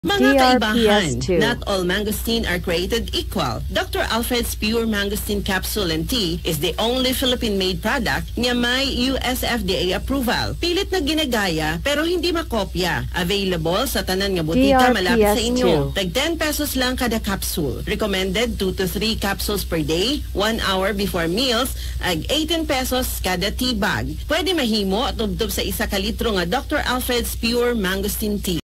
Mga kaibahan, DRPS2. not all mangosteen are created equal. Dr. Alfred's Pure Mangosteen Capsule and Tea is the only Philippine-made product na may US FDA approval. Pilit na ginagaya pero hindi makopya. Available sa tanan nga butika malapit sa inyo. Tag 10 pesos lang kada capsule. Recommended 2 to 3 capsules per day, 1 hour before meals, ag 18 pesos kada tea bag. Pwede mahimo at tubtob sa 1 ka litro nga Dr. Alfred's Pure Mangosteen Tea.